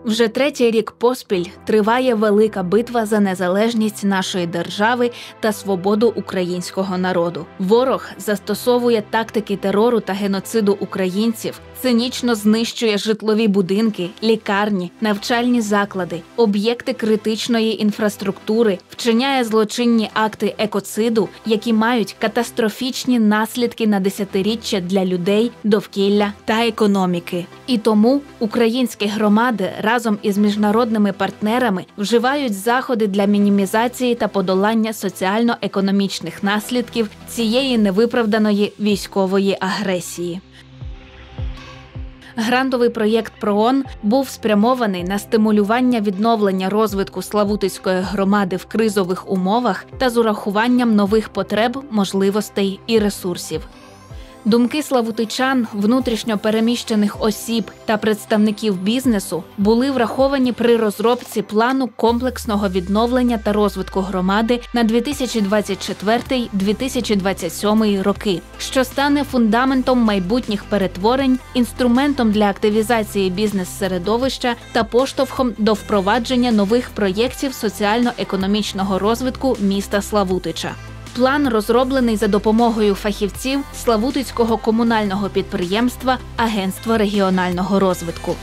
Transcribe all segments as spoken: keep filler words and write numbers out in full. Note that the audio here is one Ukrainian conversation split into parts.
Вже третій рік поспіль триває велика битва за незалежність нашої держави та свободу українського народу. Ворог застосовує тактики терору та геноциду українців, цинічно знищує житлові будинки, лікарні, навчальні заклади, об'єкти критичної інфраструктури, вчиняє злочинні акти екоциду, які мають катастрофічні наслідки на десятиріччя для людей, довкілля та економіки. І тому українські громади разом із міжнародними партнерами вживають заходи для мінімізації та подолання соціально-економічних наслідків цієї невиправданої військової агресії. Грантовий проєкт ПРООН був спрямований на стимулювання відновлення розвитку Славутицької громади в кризових умовах та з урахуванням нових потреб, можливостей і ресурсів. Думки славутичан, внутрішньо переміщених осіб та представників бізнесу були враховані при розробці плану комплексного відновлення та розвитку громади на дві тисячі двадцять четвертий - дві тисячі двадцять сьомий роки, що стане фундаментом майбутніх перетворень, інструментом для активізації бізнес-середовища та поштовхом до впровадження нових проєктів соціально-економічного розвитку міста Славутича. План розроблений за допомогою фахівців Славутицького комунального підприємства «Агентство регіонального розвитку».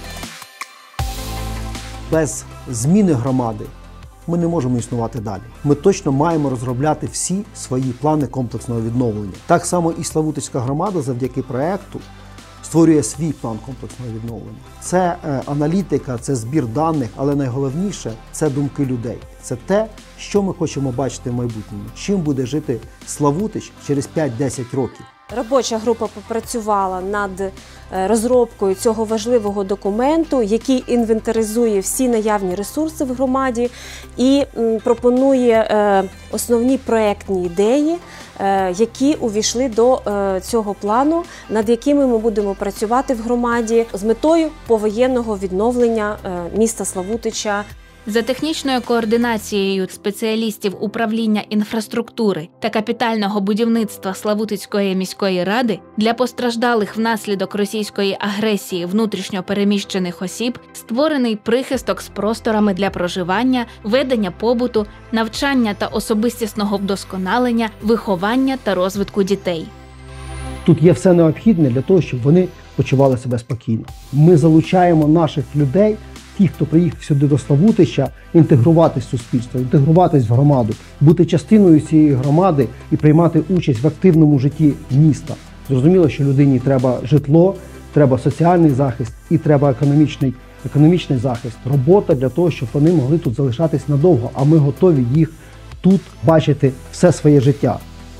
Без зміни громади ми не можемо існувати далі. Ми точно маємо розробляти всі свої плани комплексного відновлення. Так само і Славутицька громада завдяки проєкту створює свій план комплексного відновлення. Це е, аналітика, це збір даних, але найголовніше – це думки людей. Це те, що ми хочемо бачити в майбутньому. Чим буде жити Славутич через п'ять-десять років. Робоча група попрацювала над розробкою цього важливого документу, який інвентаризує всі наявні ресурси в громаді і пропонує основні проєктні ідеї, які увійшли до цього плану, над якими ми будемо працювати в громаді з метою повоєнного відновлення міста Славутича. За технічною координацією спеціалістів управління інфраструктури та капітального будівництва Славутицької міської ради для постраждалих внаслідок російської агресії внутрішньо переміщених осіб створений прихисток з просторами для проживання, ведення побуту, навчання та особистісного вдосконалення, виховання та розвитку дітей. Тут є все необхідне для того, щоб вони почували себе спокійно. Ми залучаємо наших людей, ті, хто приїхав сюди до Славутича, інтегруватись в суспільство, інтегруватись в громаду, бути частиною цієї громади і приймати участь в активному житті міста. Зрозуміло, що людині треба житло, треба соціальний захист і треба економічний, економічний захист, робота для того, щоб вони могли тут залишатись надовго, а ми готові їх тут бачити все своє життя.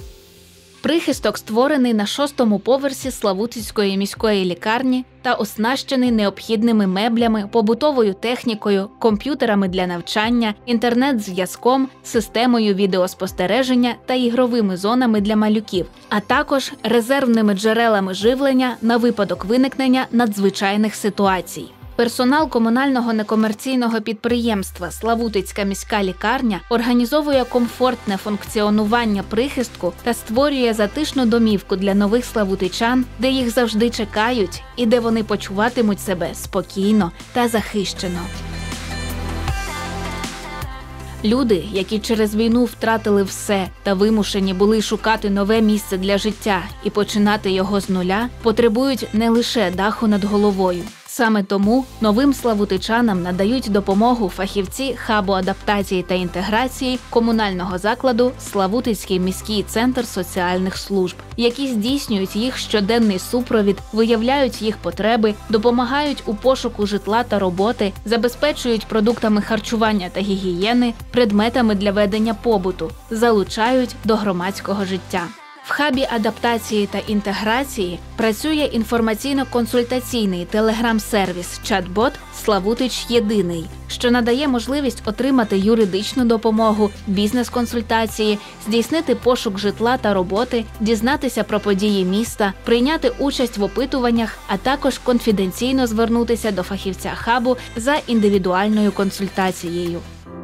Прихисток створений на шостому поверсі Славутицької міської лікарні та оснащений необхідними меблями, побутовою технікою, комп'ютерами для навчання, інтернет-зв'язком, системою відеоспостереження та ігровими зонами для малюків, а також резервними джерелами живлення на випадок виникнення надзвичайних ситуацій. Персонал комунального некомерційного підприємства «Славутицька міська лікарня» організовує комфортне функціонування прихистку та створює затишну домівку для нових славутичан, де їх завжди чекають і де вони почуватимуть себе спокійно та захищено. Люди, які через війну втратили все та вимушені були шукати нове місце для життя і починати його з нуля, потребують не лише даху над головою. Саме тому новим славутичанам надають допомогу фахівці хабу адаптації та інтеграції комунального закладу «Славутицький міський центр соціальних служб», які здійснюють їх щоденний супровід, виявляють їх потреби, допомагають у пошуку житла та роботи, забезпечують продуктами харчування та гігієни, предметами для ведення побуту, залучають до громадського життя. В хабі адаптації та інтеграції працює інформаційно-консультаційний телеграм-сервіс «Чат-бот» «Славутич Єдиний», що надає можливість отримати юридичну допомогу, бізнес-консультації, здійснити пошук житла та роботи, дізнатися про події міста, прийняти участь в опитуваннях, а також конфіденційно звернутися до фахівця хабу за індивідуальною консультацією.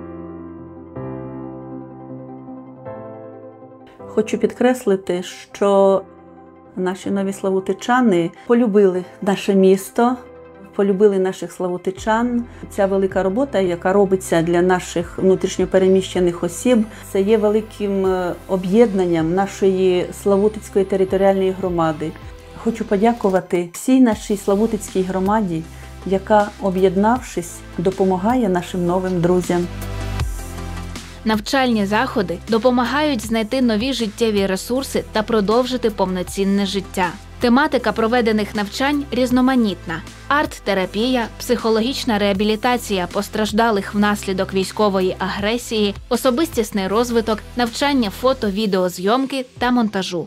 Хочу підкреслити, що наші нові славутичани полюбили наше місто, полюбили наших славутичан. Ця велика робота, яка робиться для наших внутрішньопереміщених осіб, це є великим об'єднанням нашої Славутицької територіальної громади. Хочу подякувати всій нашій Славутицькій громаді, яка, об'єднавшись, допомагає нашим новим друзям. Навчальні заходи допомагають знайти нові життєві ресурси та продовжити повноцінне життя. Тематика проведених навчань різноманітна: арт-терапія, психологічна реабілітація постраждалих внаслідок військової агресії, особистісний розвиток, навчання фото-відеозйомки та монтажу.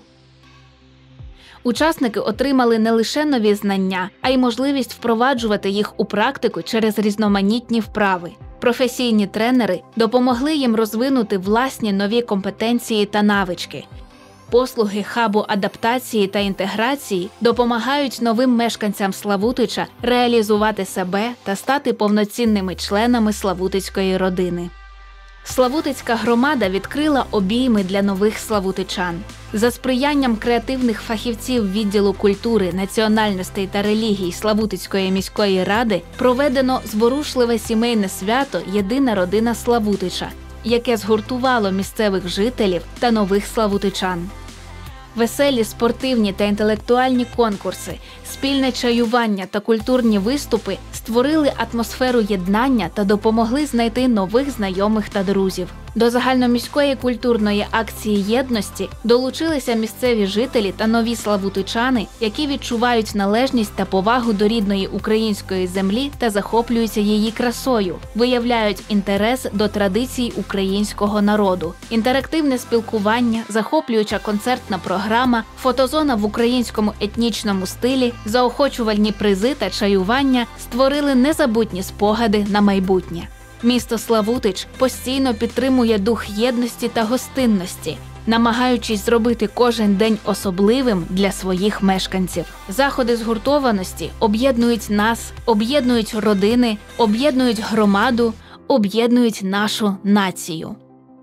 Учасники отримали не лише нові знання, а й можливість впроваджувати їх у практику через різноманітні вправи. Професійні тренери допомогли їм розвинути власні нові компетенції та навички. Послуги хабу адаптації та інтеграції допомагають новим мешканцям Славутича реалізувати себе та стати повноцінними членами славутицької родини. Славутицька громада відкрила обійми для нових славутичан. За сприянням креативних фахівців відділу культури, національностей та релігій Славутицької міської ради проведено зворушливе сімейне свято «Єдина родина Славутича», яке згуртувало місцевих жителів та нових славутичан. Веселі спортивні та інтелектуальні конкурси, спільне чаювання та культурні виступи створили атмосферу єднання та допомогли знайти нових знайомих та друзів. До загальноміської культурної акції єдності долучилися місцеві жителі та нові славутичани, які відчувають належність та повагу до рідної української землі та захоплюються її красою, виявляють інтерес до традицій українського народу. Інтерактивне спілкування, захоплююча концертна програма, фотозона в українському етнічному стилі, заохочувальні призи та чаювання створили незабутні спогади на майбутнє. Місто Славутич постійно підтримує дух єдності та гостинності, намагаючись зробити кожен день особливим для своїх мешканців. Заходи згуртованості об'єднують нас, об'єднують родини, об'єднують громаду, об'єднують нашу націю.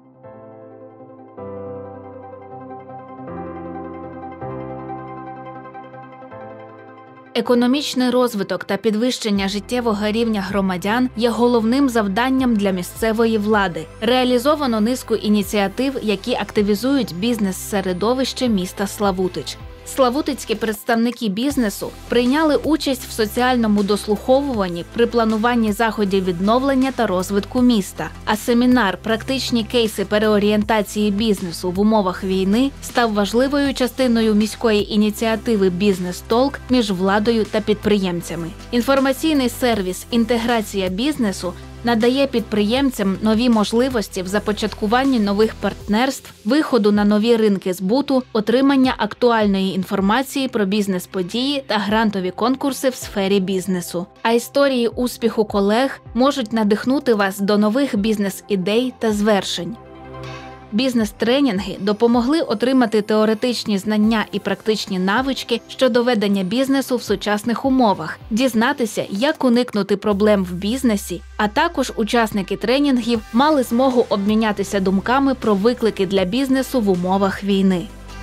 Економічний розвиток та підвищення життєвого рівня громадян є головним завданням для місцевої влади. Реалізовано низку ініціатив, які активізують бізнес-середовище міста Славутич. Славутицькі представники бізнесу прийняли участь в соціальному дослуховуванні при плануванні заходів відновлення та розвитку міста, а семінар «Практичні кейси переорієнтації бізнесу в умовах війни» став важливою частиною міської ініціативи «Бізнес-толк» між владою та підприємцями. Інформаційний сервіс «Інтеграція бізнесу» надає підприємцям нові можливості в започаткуванні нових партнерств, виходу на нові ринки збуту, отримання актуальної інформації про бізнес-події та грантові конкурси в сфері бізнесу. А історії успіху колег можуть надихнути вас до нових бізнес-ідей та звершень. Бізнес-тренінги допомогли отримати теоретичні знання і практичні навички щодо ведення бізнесу в сучасних умовах, дізнатися, як уникнути проблем в бізнесі, а також учасники тренінгів мали змогу обмінятися думками про виклики для бізнесу в умовах війни.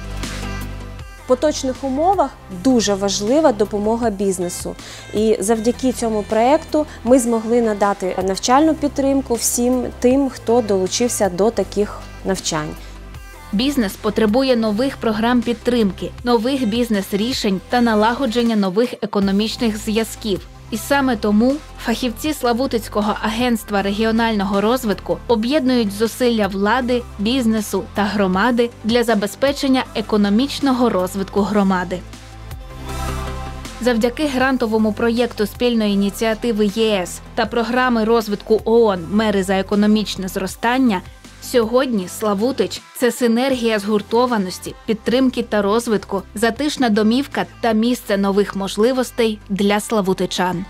В поточних умовах дуже важлива допомога бізнесу. І завдяки цьому проєкту ми змогли надати навчальну підтримку всім тим, хто долучився до таких навчань. Бізнес потребує нових програм підтримки, нових бізнес-рішень та налагодження нових економічних зв'язків. І саме тому фахівці Славутицького агентства регіонального розвитку об'єднують зусилля влади, бізнесу та громади для забезпечення економічного розвитку громади. Завдяки грантовому проєкту спільної ініціативи ЄС та програми розвитку ООН «Мери за економічне зростання» сьогодні Славутич – це синергія згуртованості, підтримки та розвитку, затишна домівка та місце нових можливостей для славутичан.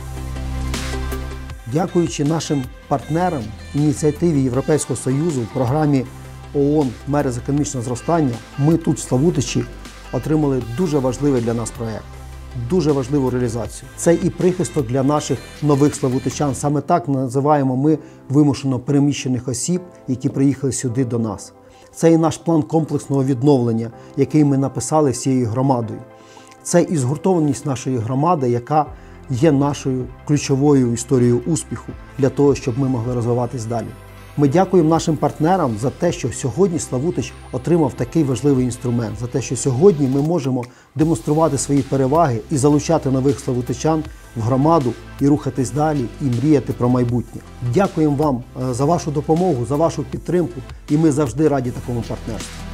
Дякуючи нашим партнерам, ініціативі Європейського Союзу, програмі ООН «Мери з економічного зростання», ми тут, в Славутичі, отримали дуже важливий для нас проєкт, дуже важливу реалізацію. Це і прихисток для наших нових славутичан. Саме так називаємо ми вимушено переміщених осіб, які приїхали сюди до нас. Це і наш план комплексного відновлення, який ми написали всією громадою. Це і згуртованість нашої громади, яка є нашою ключовою історією успіху для того, щоб ми могли розвиватись далі. Ми дякуємо нашим партнерам за те, що сьогодні Славутич отримав такий важливий інструмент, за те, що сьогодні ми можемо демонструвати свої переваги і залучати нових славутичан в громаду і рухатись далі, і мріяти про майбутнє. Дякуємо вам за вашу допомогу, за вашу підтримку, і ми завжди раді такому партнерству.